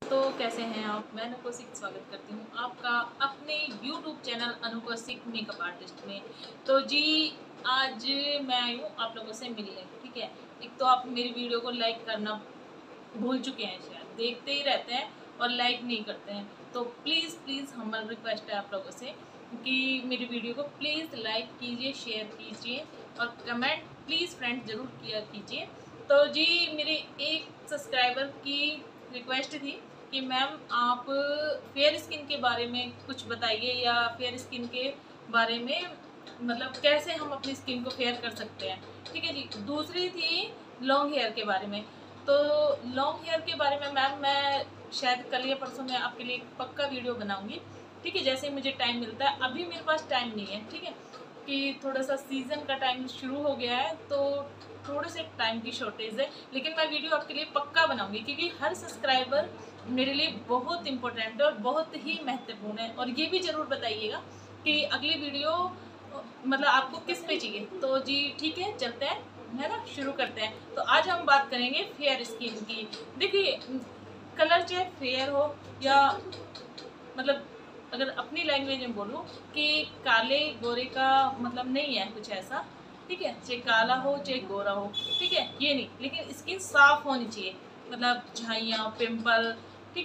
तो कैसे हैं आप? मैं अनुकोशिक स्वागत करती हूँ आपका अपने YouTube channel Anukoshik makeup artist में। तो जी आज मैं आई हूँ आप लोगों से मिलने, ठीक है। एक तो आप मेरी वीडियो को लाइक करना भूल चुके हैं, शायद देखते ही रहते हैं और लाइक नहीं करते हैं। तो प्लीज़ प्लीज़ हमारी रिक्वेस्ट है आप लोगों से कि मेरी वीडियो को प्लीज़ लाइक कीजिए, शेयर कीजिए और कमेंट प्लीज़ फ्रेंड ज़रूर किया कीजिए। तो जी मेरे एक सब्सक्राइबर की रिक्वेस्ट थी कि मैम आप फेयर स्किन के बारे में कुछ बताइए, या फेयर स्किन के बारे में मतलब कैसे हम अपनी स्किन को फेयर कर सकते हैं, ठीक है जी। दूसरी थी लॉन्ग हेयर के बारे में। तो लॉन्ग हेयर के बारे में मैम मैं शायद कल या परसों में आपके लिए एक पक्का वीडियो बनाऊंगी, ठीक है, जैसे मुझे टाइम मिलता है। अभी मेरे पास टाइम नहीं है, ठीक है, कि थोड़ा सा सीज़न का टाइम शुरू हो गया है तो थोड़े से टाइम की शॉर्टेज है। लेकिन मैं वीडियो आपके लिए पक्का बनाऊंगी क्योंकि हर सब्सक्राइबर मेरे लिए बहुत इंपॉर्टेंट है और बहुत ही महत्वपूर्ण है। और ये भी ज़रूर बताइएगा कि अगली वीडियो मतलब आपको किस पे चाहिए। तो जी ठीक है, चलते हैं, है ना, शुरू करते हैं। तो आज हम बात करेंगे फेयर स्किन की। देखिए, कलर चाहे फेयर हो या मतलब अगर अपनी लैंग्वेज में बोलूँ कि काले गोरे का मतलब नहीं है कुछ ऐसा, ठीक है, चाहे काला हो चाहे गोरा हो, ठीक है, ये नहीं, लेकिन स्किन साफ होनी चाहिए, मतलब झाइयाँ, पिंपल, ठीक।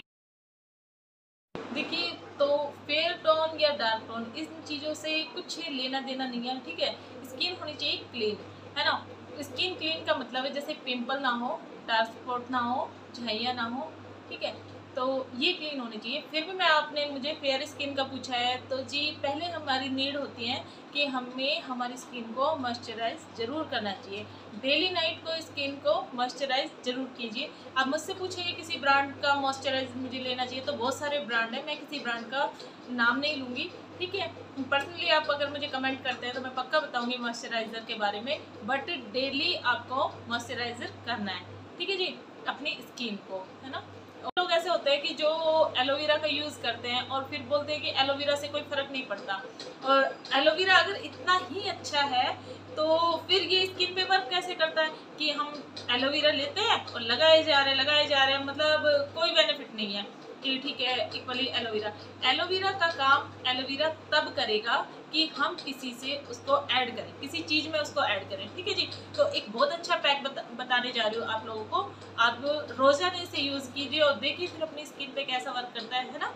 देखिए, तो फेयर टोन या डार्क टोन इन चीज़ों से कुछ लेना देना नहीं है, ठीक है। स्किन होनी चाहिए क्लीन, है ना। स्किन क्लीन का मतलब है जैसे पिंपल ना हो, डार्क स्पॉट ना हो, झाइयाँ ना हो, ठीक है। तो ये क्लीन होनी चाहिए। फिर भी मैं आपने मुझे फेयर स्किन का पूछा है, तो जी पहले हमारी नीड होती है कि हमें हमारी स्किन को मॉइस्चराइज ज़रूर करना चाहिए। डेली नाइट को स्किन को मॉइस्चराइज ज़रूर कीजिए। आप मुझसे पूछेंगे किसी ब्रांड का मॉइस्चराइज मुझे लेना चाहिए, तो बहुत सारे ब्रांड है, मैं किसी ब्रांड का नाम नहीं लूँगी, ठीक है। पर्सनली आप अगर मुझे कमेंट करते हैं तो मैं पक्का बताऊँगी मॉइस्चराइज़र के बारे में, बट डेली आपको मॉइस्चराइज़र करना है, ठीक है जी, अपनी स्किन को, है ना। लोग ऐसे होते हैं कि जो एलोवेरा का यूज़ करते हैं और फिर बोलते हैं कि एलोवेरा से कोई फ़र्क नहीं पड़ता। और एलोवेरा अगर इतना ही अच्छा है तो फिर ये स्किन पे वर्क कैसे करता है कि हम एलोवेरा लेते हैं और लगाए जा रहे हैं, मतलब कोई बेनिफिट नहीं है कि ठीक है इक्वली एलोवेरा। एलोवेरा का काम एलोवेरा तब करेगा कि हम किसी से उसको ऐड करें, किसी चीज़ में उसको ऐड करें, ठीक है जी। तो एक बहुत अच्छा पैक बताने जा रही हूँ आप लोगों को। आप रोजाना इसे यूज़ कीजिए और देखिए फिर अपनी स्किन पे कैसा वर्क करता है ना।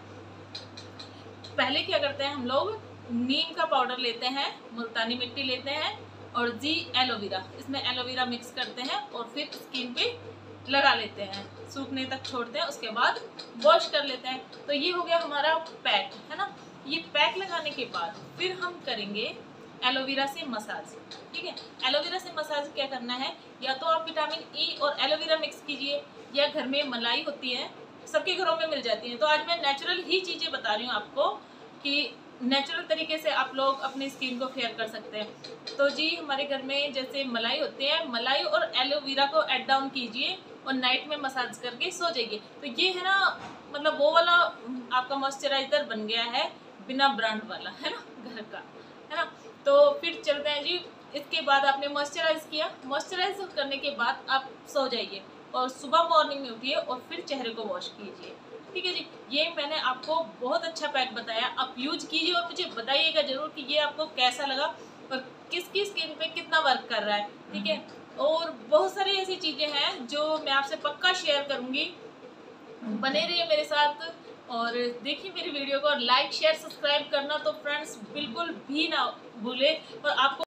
पहले क्या करते हैं हम लोग, नीम का पाउडर लेते हैं, मुल्तानी मिट्टी लेते हैं और जी एलोवेरा, इसमें एलोवेरा मिक्स करते हैं और फिर स्किन पे लगा लेते हैं, सूखने तक छोड़ते हैं, उसके बाद वॉश कर लेते हैं। तो ये हो गया हमारा पैक, है ना। ये पैक लगाने के बाद फिर हम करेंगे एलोवेरा से मसाज, ठीक है। एलोवेरा से मसाज क्या करना है, या तो आप विटामिन ई और एलोवेरा मिक्स कीजिए, या घर में मलाई होती है, सबके घरों में मिल जाती है। तो आज मैं नेचुरल ही चीज़ें बता रही हूँ आपको कि नेचुरल तरीके से आप लोग अपनी स्किन को फेयर कर सकते हैं। तो जी हमारे घर में जैसे मलाई होती है, मलाई और एलोवेरा को ऐड डाउन कीजिए और नाइट में मसाज करके सो जाइए। तो ये है ना, मतलब वो वाला आपका मॉइस्चराइजर बन गया है, बिना ब्रांड वाला, है ना, घर का, है ना। तो फिर चलते हैं जी। इसके बाद आपने मॉइस्चराइज किया, मॉइस्चराइज करने के बाद आप सो जाइए और सुबह मॉर्निंग में उठिए और फिर चेहरे को वॉश कीजिए, ठीक है जी। ये मैंने आपको बहुत अच्छा पैक बताया, आप यूज कीजिए और मुझे बताइएगा ज़रूर कि ये आपको कैसा लगा और किसकी स्किन पे कितना वर्क कर रहा है, ठीक है। और बहुत सारी ऐसी चीज़ें हैं जो मैं आपसे पक्का शेयर करूँगी, बने रहिए मेरे साथ और देखिए मेरी वीडियो को। लाइक शेयर सब्सक्राइब करना तो फ्रेंड्स बिल्कुल भी ना भूले। और आपको